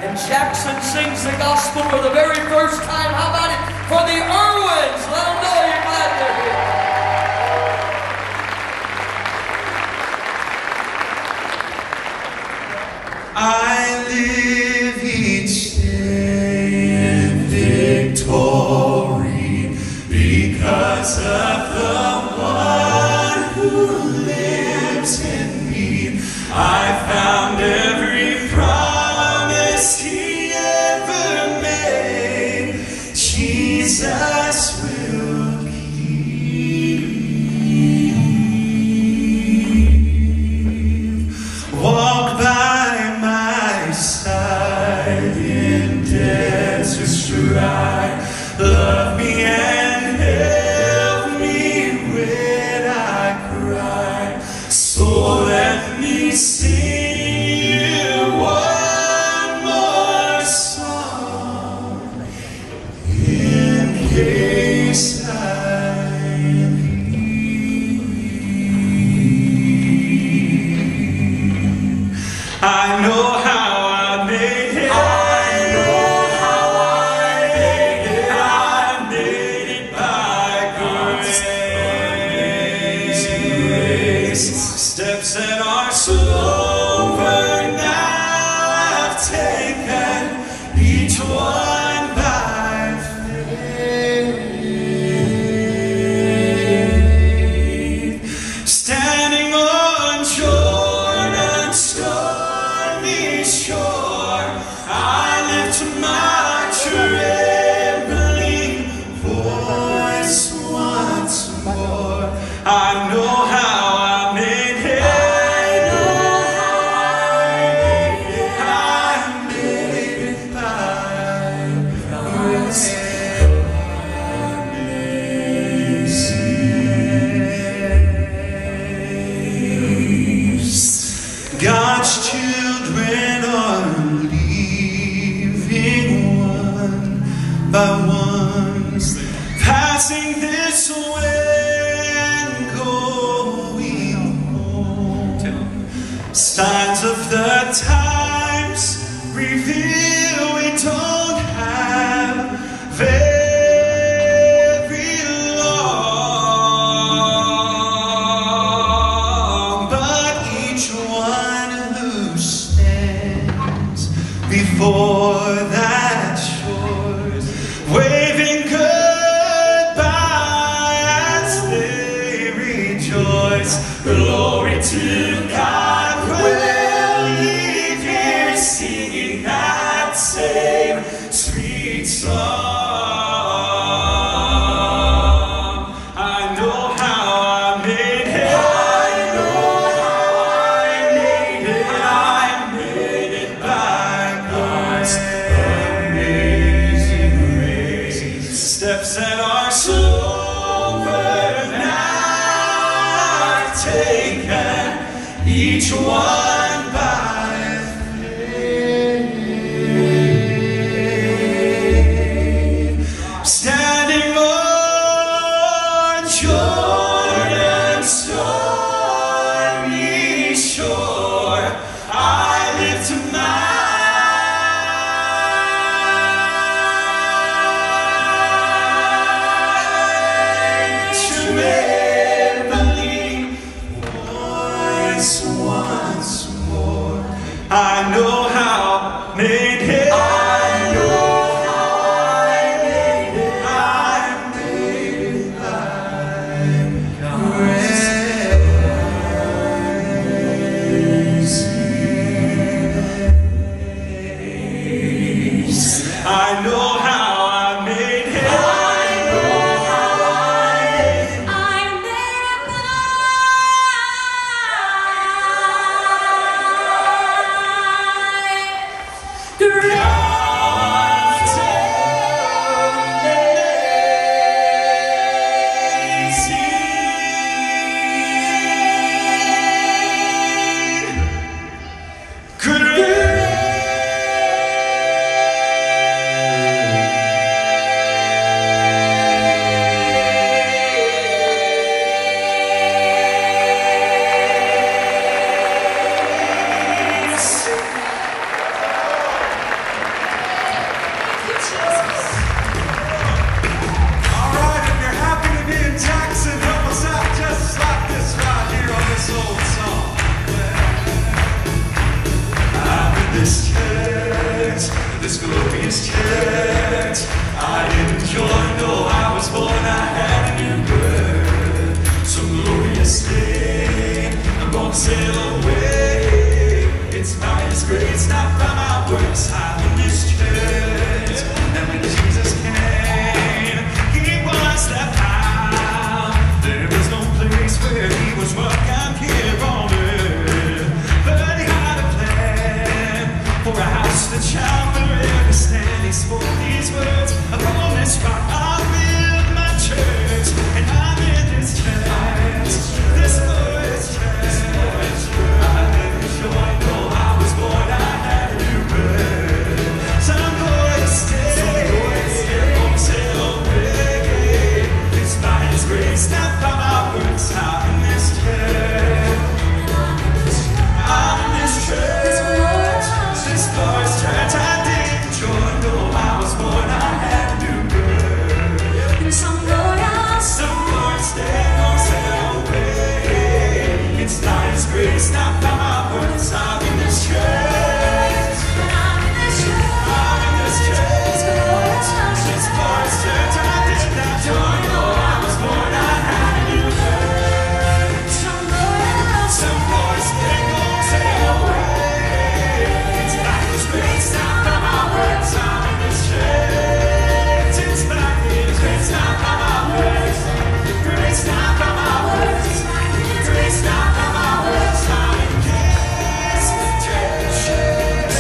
And Jackson sings the gospel for the very first time. How about it for the Irwins? Let them know you're glad they're here. I live each day in victory because of the one who lives in me. I found every promise he ever made. Jesus will keep. Walk by my side in deserts dry. Love me and help me when I cry. So let me sing you one more song in case I need. I know how I made it. I know how I made it. I made it by grace. Steps that are slow, but now I've taken each one by faith. Standing on Jordan's stormy shore, I lift my trembling voice once more. I know how I made it. I know how I made it. I made it by grace. God's children are leaving one by one, passing this way and going home. Signs of the times reveal we don't have very long, but each one who stands before that shore, waving goodbye as they rejoice. Glory to God, we'll leave here singing that same sweet song. I know how I made it. I know how I made it. I made it by God's amazing grace. Steps that are slow, but now I've taken each one by faith. Standing on Jordan's stormy shore, I lift my trembling voice once this glorious church. I didn't join, no, I was born, I had a new birth. Some glorious day, I'm gonna sail away. It's by His grace, not by my works. I'm in this church. And when Jesus came, He was left out. There was no place where He was welcome here on earth. But He had a plan for a house that shall forever stand. He spoke these words, upon this rock I'll build my church. And I'm in this church, this glorious church. I didn't join, no, I was born, I had a new birth. Some glorious day, won't sail away. It's by His grace, not by my works. I'm in this church, I'm in this church, this glorious church. I didn't join, no, I was born, I had a new birth. And some glorious day, won't sail away. It's by His grace, not by my works. I'm in this church, I'm in this church, this glorious church. I did not join, no, I was born, I had a new birth. Some glorious day, won't sail away. It's by His grace, not by my works. I'm in this church. It's by His grace, not by my works. Grace, not by my works. Grace, not by my works. I'm in this church.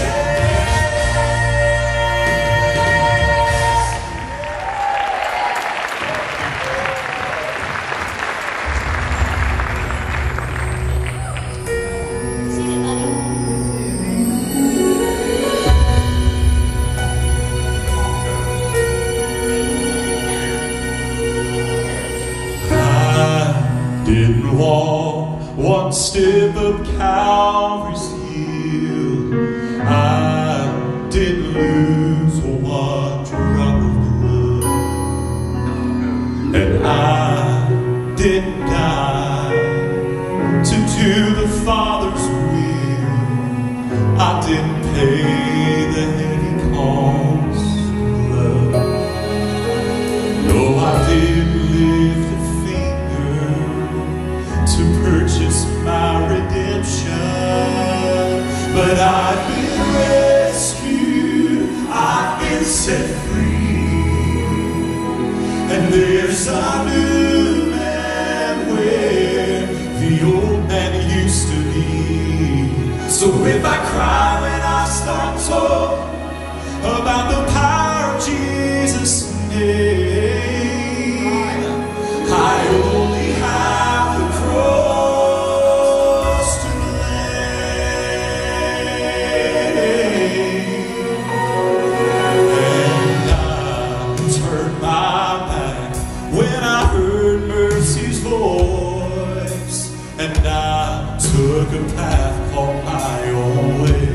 I didn't walk one step up Calvary's hill. I didn't lose one drop of blood, and I didn't die to do the Father's will. I didn't pay the heavy cost of love. No, I didn't lift a finger to purchase my redemption, but I've been rescued, I've been set free, and there's a new man where the old man used to be. So if I cry when I start talking about the power of Jesus' name, I only have the cross to blame. And I turned my back when I heard mercy's voice, and I took a path called my own way.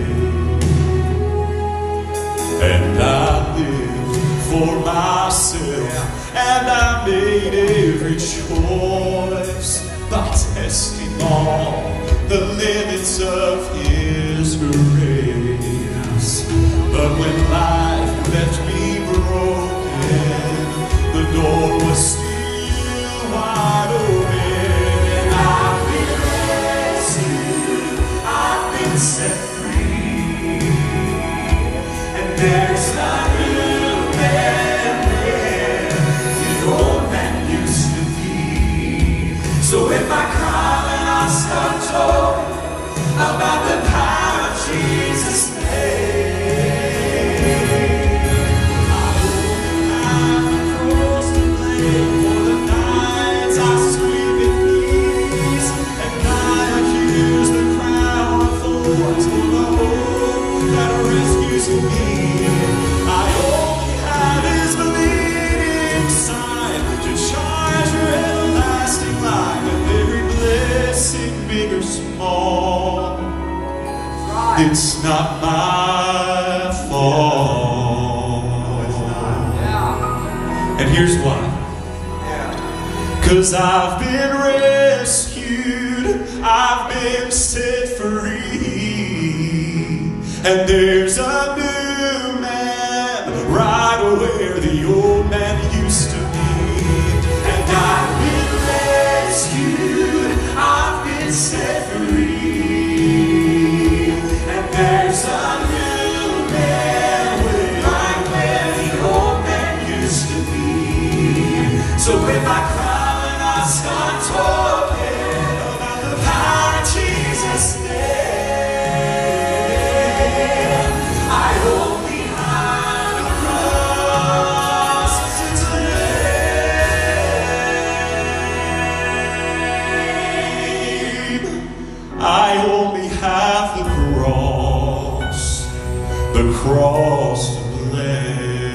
And I lived for myself, and I made every choice by testing all the limits of His grace. But when life left me broken, the door was still wide open. And I've been rescued, I've been set free, and there's a new man where the old man used to be. So if I cry when I start talking about the power of Jesus' name, I only have the cross to blame for the nights I scream in peace, and I accuse the crown of thorns for the hope that rescues me. I only have His bleeding side to charge your everlasting life with every blessing, big or small. It's not my fault. And here's why. 'Cause I've been rescued, I've been set free, and there's a new man right where the old man used to be. And I've been rescued, I've been set free. And there's a new man right where the old man used to be. So if I cry and I start talking about the power of Jesus' name, I hold behind the cross today. I only have the cross to blame.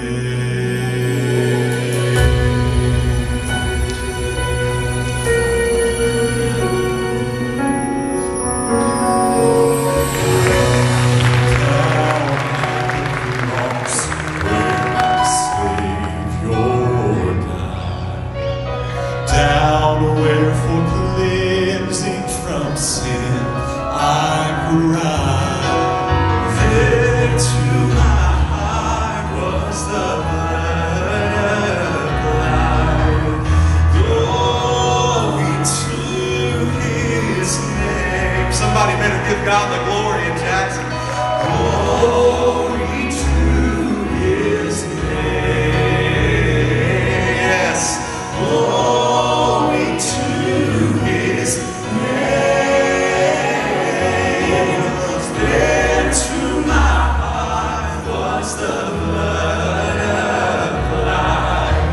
Somebody better give God the glory in Jackson. Glory to His name. Yes. Glory to His name. There to my heart was the blood applied.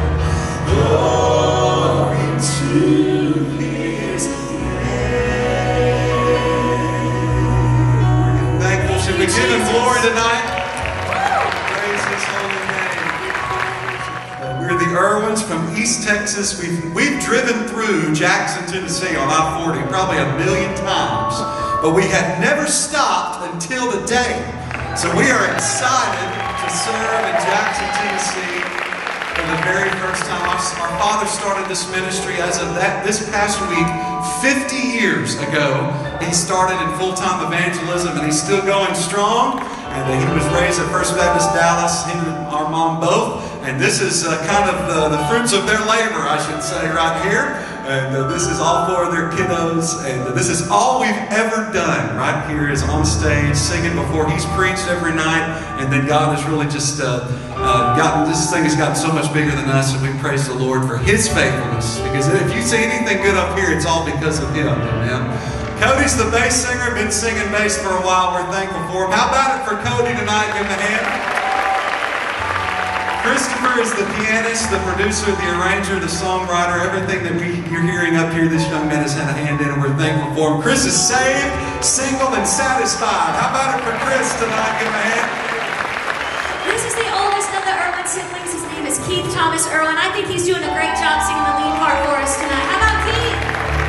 Glory to His name. Should we give Him glory tonight? Praise His holy name. We're the Irwins from East Texas. We've driven through Jackson, Tennessee on I-40 probably 1,000,000 times, but we had never stopped until today. So we are excited to serve in Jackson, Tennessee for the very first time. Our father started this ministry as of this past week, 50 years ago. He started in full-time evangelism, and he's still going strong. And he was raised at First Baptist Dallas, him and our mom both. And this is kind of the fruits of their labor, I should say, right here. And this is all for their kiddos. And this is all we've ever done right here is on stage, singing before he's preached every night. And then God has really just this thing has gotten so much bigger than us, and we praise the Lord for His faithfulness. Because if you see anything good up here, it's all because of Him. Amen. Cody's the bass singer, been singing bass for a while. We're thankful for him. How about it for Cody tonight? Give him a hand. Christopher is the pianist, the producer, the arranger, the songwriter. Everything that you're hearing up here, this young man has had a hand in, and we're thankful for him. Chris is saved, single, and satisfied. How about it for Chris tonight? Give him a hand. This is the oldest of the Irwin siblings. His name is Keith Thomas Irwin. I think he's doing a great job singing the lead part for us tonight. How about Keith?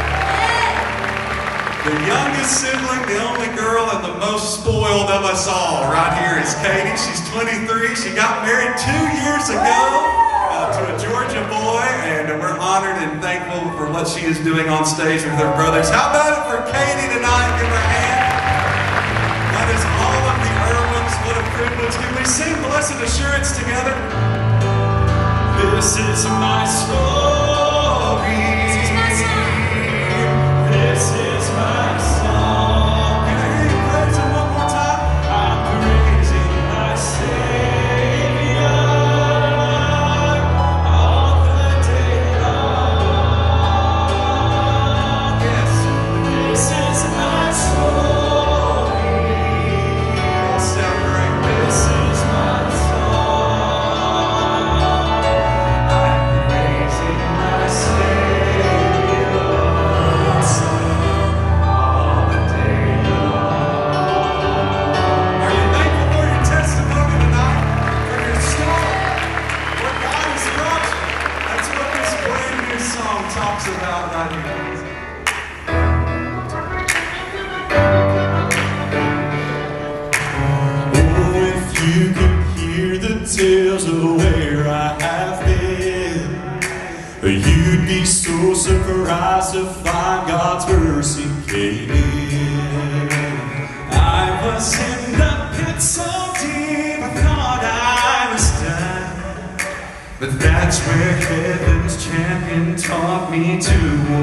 The youngest sibling, the only girl, and the most spoiled of us all right here is Katie. She's 23. She got married 2 years ago to a Georgia boy, and we're honored and thankful for what she is doing on stage with her brothers. How about it for Katie tonight? Give her a hand. That is all of the Irwins. What a privilege. Can we sing Blessed Assurance together? This is my story. This is my song. This is my song. Can I hear you praise Him one more time? I'm praising my Savior all the day long. Yes, this is my story. All sound great. This is my song. I'm praising my Savior. Talks about right here. Oh, if you could hear the tales of where I have been, you'd be so surprised to find God's mercy came in. I was in the pit so deep, I thought I was done. But that's where heaven's champion taught me to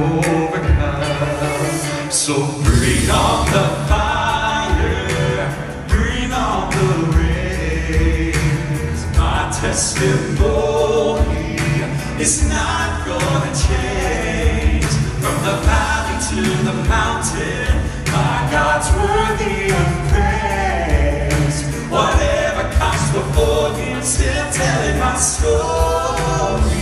overcome. So bring on the fire, bring on the rain. My testimony is not gonna change. From the valley to the mountain, my God's worthy of praise. Whatever comes before me, I'm still telling my story.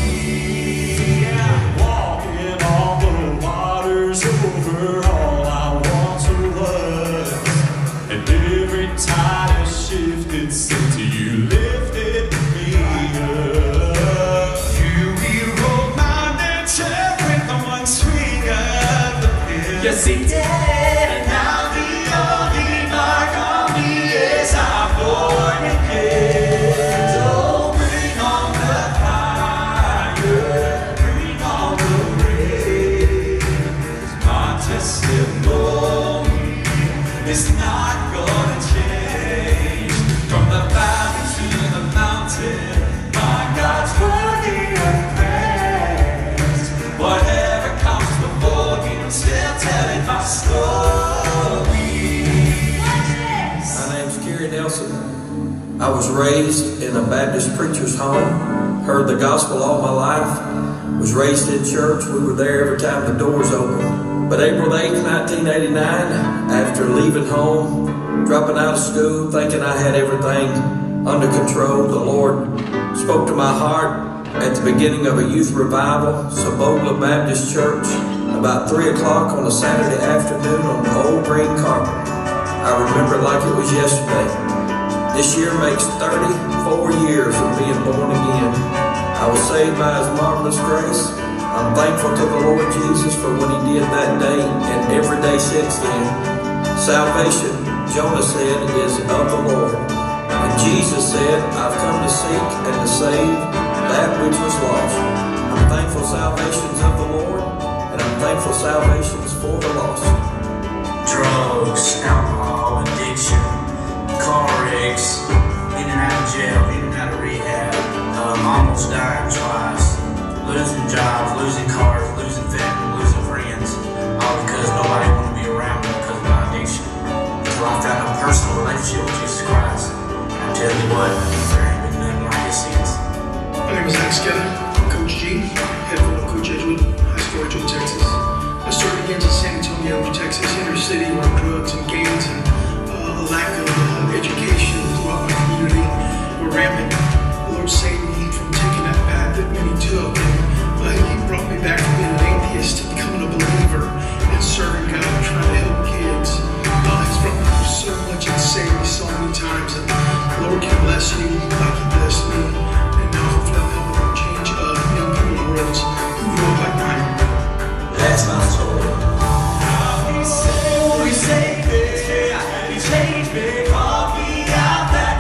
Walking on the waters over all I once was, and every tide has shifted since you lifted me up. You rewrote my nature with the one swing of the pen. Yes, he did. And now the only mark on me is I'm born again. So bring on the fire, bring on the rain. My testimony is not gonna change. From the valley to the mountain, my God's worthy of praise. Whatever comes before me, I'm still telling my story. My name's Kerry Nelson. I was raised in a Baptist preacher's home, heard the gospel all my life, was raised in church. We were there every time the doors opened. But April 8th, 1989, after leaving home, dropping out of school, thinking I had everything under control, the Lord spoke to my heart at the beginning of a youth revival, Sabogla Baptist Church, about 3 o'clock on a Saturday afternoon on the old green carpet. I remember it like it was yesterday. This year makes 34 years of being born again. I was saved by His marvelous grace. I'm thankful to the Lord Jesus for what He did that day and every day since then. Salvation, Jonah said, is of the Lord. And Jesus said, I've come to seek and to save that which was lost. I'm thankful salvation's of the Lord, and I'm thankful salvation's for the lost. Drugs, alcohol, addiction, car wrecks, in and out of jail, in and out of rehab, almost dying twice, losing jobs, losing cars, losing family, losing friends, all because nobody wanted to be around me because of my addiction. Until I found a personal relationship with Jesus Christ. And I tell you what, there ain't been nothing like it since. My name is Zach Skella. I'm Coach G, head football coach Edgewood High School, Edgewood, Texas. I started again in San Antonio, Texas, inner city, where drugs and gangs and a lack of education throughout my community were rampant. The Lord saved me from taking that path that many took, and He brought me back from being an atheist to becoming a believer and serving God and trying to help kids. He's brought me through so much and saved me so many times, and the Lord can bless you like He blessed me, and now hopefully I'm helping change young people in the world who grew up like mine. That's my story. He saved me, He changed me, called me out that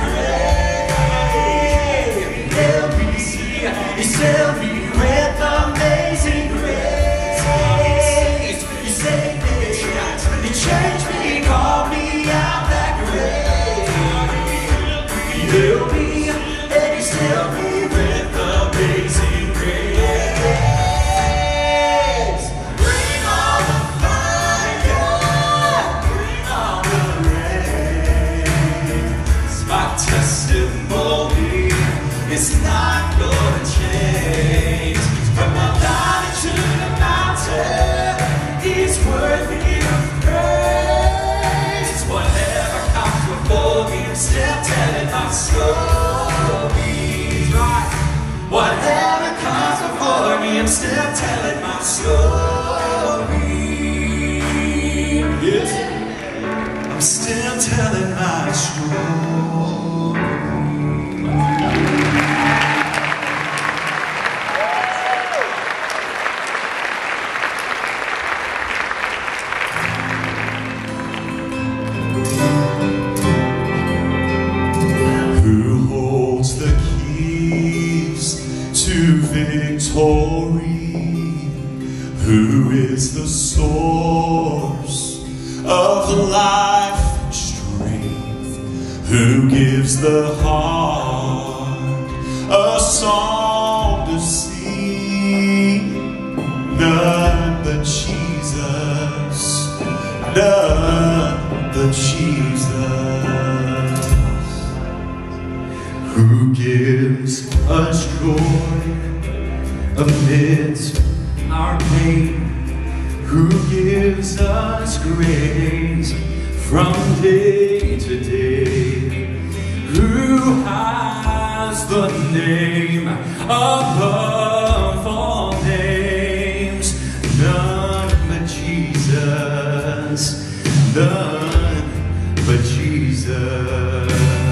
grave. He held me, He saved me with amazing grace. He saved me, He changed me, called me out that grave. He held me, and He saved me with amazing grace. Bring on the fire, bring on the rain. My testimony is not gonna change. From the valley to the mountain, He's worthy of praise. Whatever comes before me, I'm still telling my story. Right. Whatever comes before me, I'm still telling my story. Yes, I'm still telling my story. Who holds the keys to victory? Who is the source of life and strength? Who gives the heart a song who gives us joy amidst our pain, who gives us grace from day to day, who has the name above all names, none but Jesus, none but Jesus.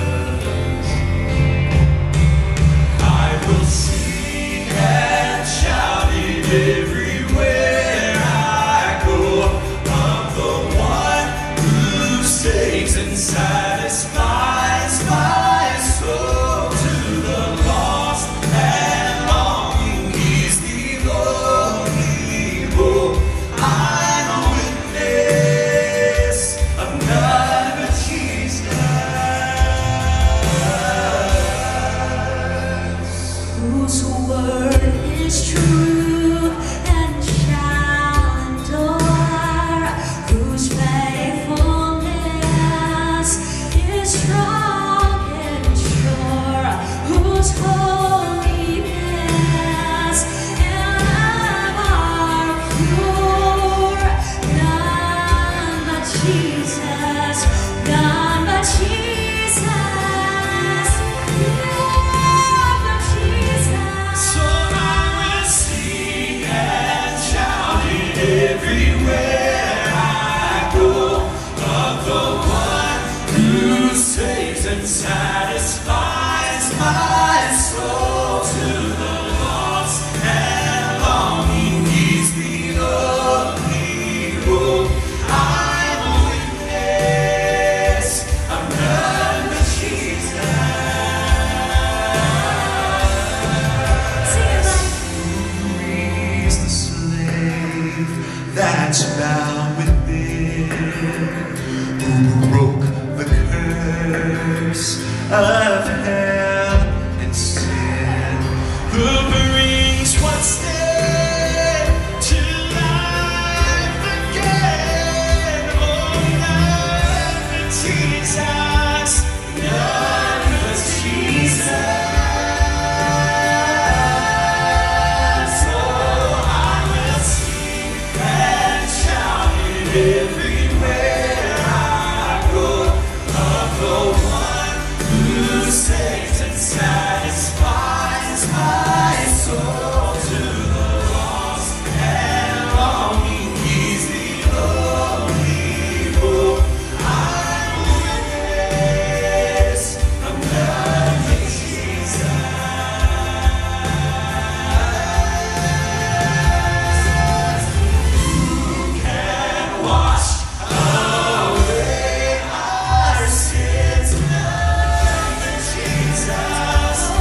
I will sing and shout it everywhere I go, of the one who saves and satisfies my soul. To the lost and longing, He's the only hope. I'm a witness of none but Jesus, Whose word is true and shall endure, whose faithfulness is strong and sure, whose holiness and love are pure. None but Jesus, none but Jesus, none but Jesus. so I will sing and shout it everywhere I go, of the one who saves and satisfies my soul. To the lost and longing, He's the only hope. I'm a witness of none but Jesus. Sing it loud. Frees the slave that's bound within, who broke the curse of hell and sin, who brings what's dead to life again. Oh, none but Jesus, none but Jesus. Everywhere I go, of the one who saves and satisfies my soul. To the lost and longing, He's the only hope. I'm a witness of none but Jesus. Wash away our sins, none but Jesus.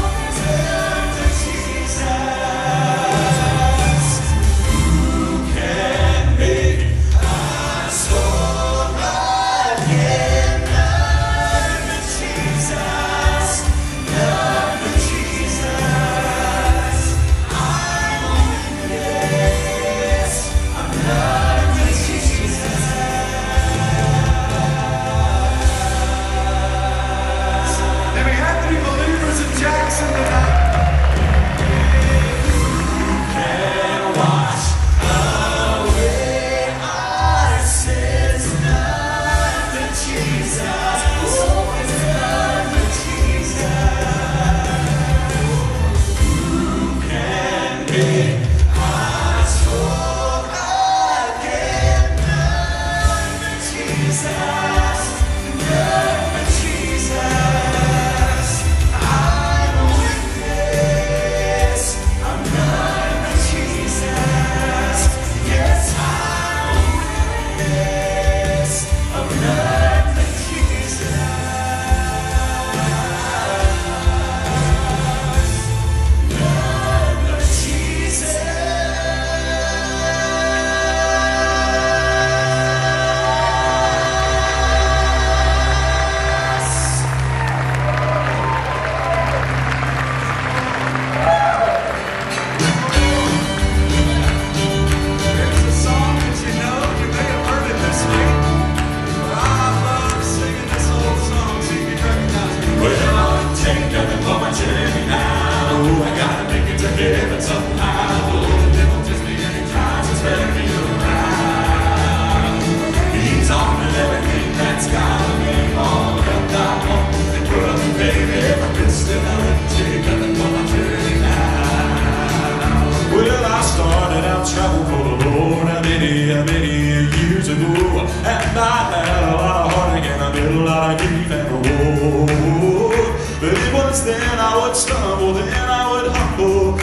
traveled for the Lord many years ago. And I had a lot of heartache and I did a lot of grief and woe. But it was then I would stumble, then I would humble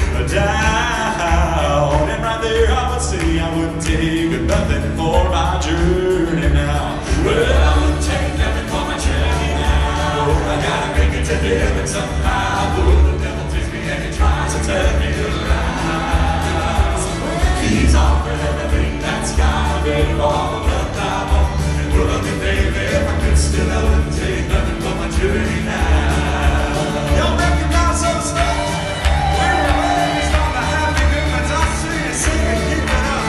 down. And right there I would say I wouldn't take nothing for my journey now. Well, I wouldn't take nothing for my journey now. I gotta make it to heaven somehow. Oh, the devil takes me and he tries to turn me around. He's offered everything that's gotta be all the time. And look at baby, if I could still, I wouldn't take nothing for my journey now. Y'all recognize those steps? When the ladies start to have big movements, I see you singing, keep it up.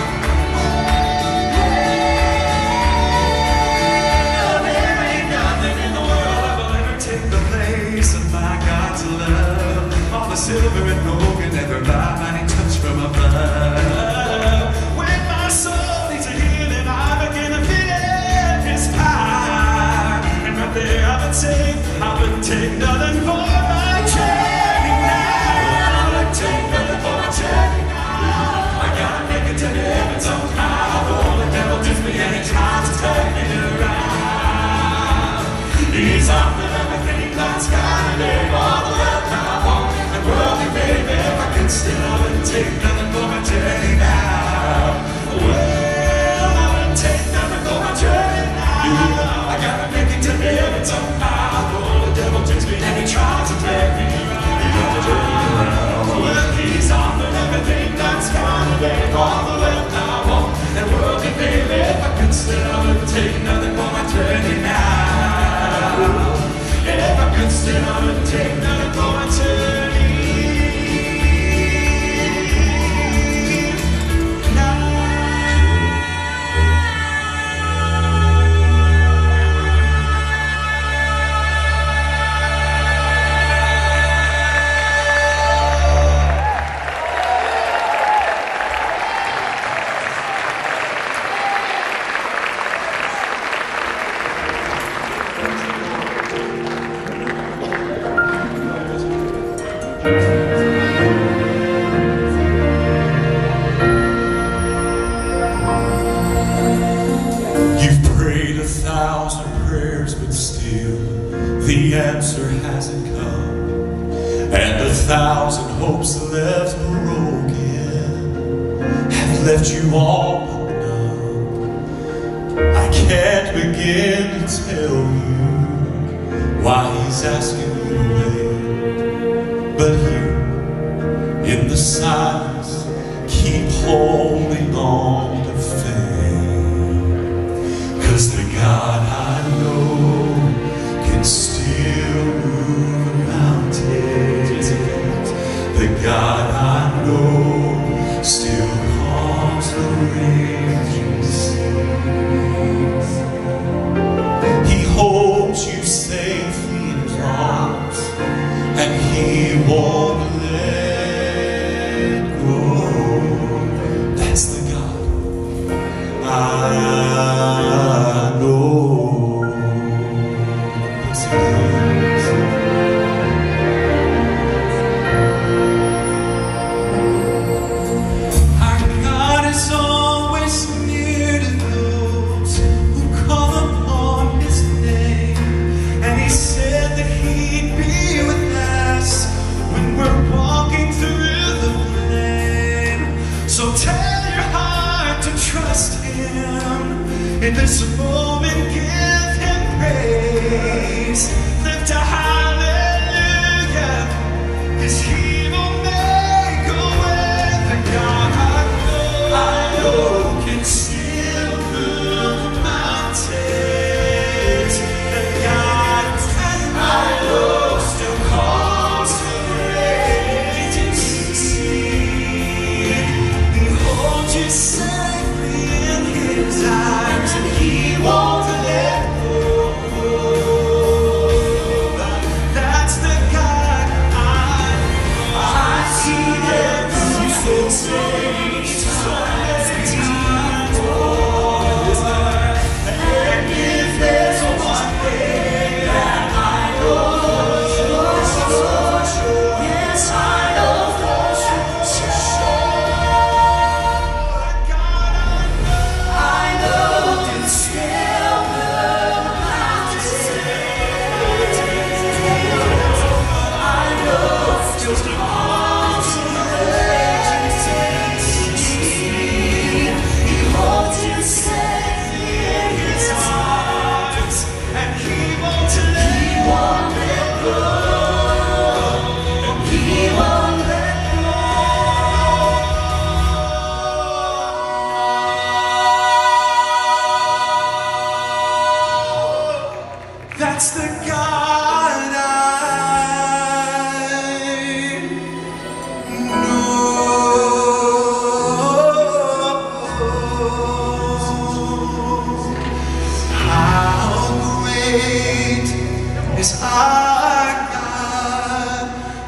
There ain't nothing in the world that will ever take the place of my God's love. All the silver and gold can never buy my touch from above. When my soul needs a healing, I begin to feel His power. And right there I would say, I wouldn't take nothing for my journey now. I wouldn't take nothing for my journey now. I gotta make it to heaven somehow. Oh, the devil tempts me and he tries to turn me around. He's offered everything that's gotta live, all the love I want. And worldly baby, if I could still, I wouldn't take nothing for my journey now. Well, I wouldn't take nothing for my journey now. I gotta make it to heaven somehow. Oh, the devil tempts me and he tries to take me around. Well, he's offered everything that's gotta live, all the love I want. And worldly baby, if I could still, I wouldn't take nothing for my journey now. If I could still, I wouldn't take nothing for my journey. The answer hasn't come, and 1,000 hopes left broken have left you all undone. I can't begin to tell you why He's asking you to wait, but here in the silence, keep holding on to faith, 'cause the God I know can still move mountains. The God I know still calms the raging seas. He holds you safely in His arms, and He won't let go. That's the God I know. He'd be with us when we're walking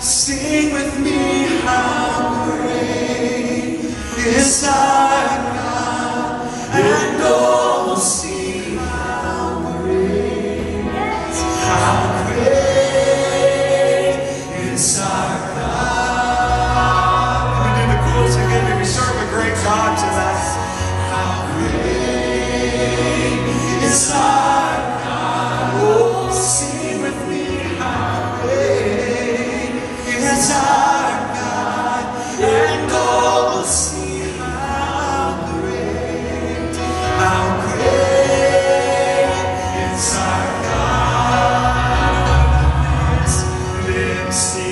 Sing with me, how great is our God, and all will see how great is our God. Let me do the chorus again. We serve a great God tonight. How great is our God. Oh, sing with me, how great is our God, and all will see how great is our God. Then sing.